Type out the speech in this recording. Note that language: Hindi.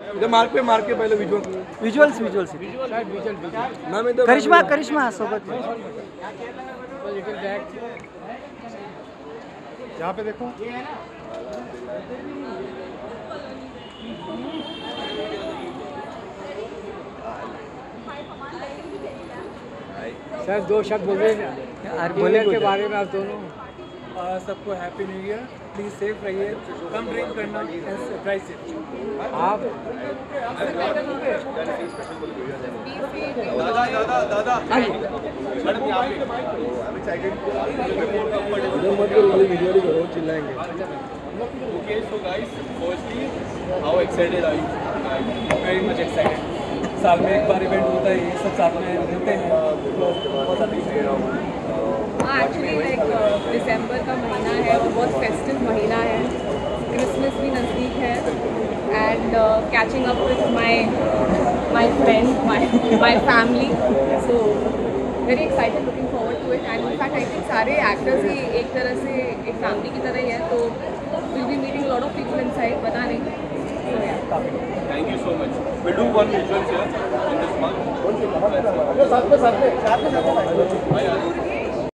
इधर मार्क पे पहले विजुअल्स मैम इधर करिश्मा सोबत में यहाँ पे देखो। सर 2 शब्द बोले के बारे में आप दोनों। सबको happy new year. Please safe रहिए, कम ड्रिंक करना, सरप्राइज से आप दादा वीडियो करो, चिल्लाएंगे। Okay, so guys, firstly, how excited are you? Very much excited. साल में एक बार इवेंट होता है, ये सब साथ में मिलते हैं, बहुत ज़्यादा एक्साइटेड। एक्चुअली लाइक दिसंबर का महीना है और बहुत फेस्टिव महीना है, क्रिसमस भी नज़दीक है and catching up with my friend my family, so very excited, looking forward to it and in fact I think सारे एक्टर्स ही एक तरह से एक फैमिली की तरह ही है, तो will be meeting lot of people inside, पता नहीं। Thank you so much. We'll do one visual here in this month.